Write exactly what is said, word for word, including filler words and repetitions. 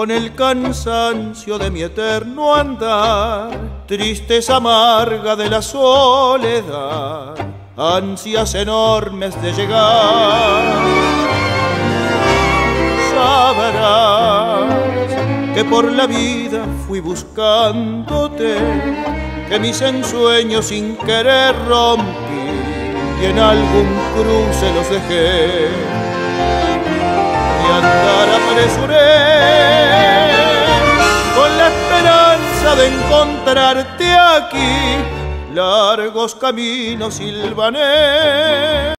con el cansancio de mi eterno andar, tristeza amarga de la soledad, ansias enormes de llegar. Sabrás que por la vida fui buscándote, que mis ensueños sin querer rompí y en algún cruce los dejé. Y andar apresuré con la esperanza de encontrarte aquí, largos caminos silvané.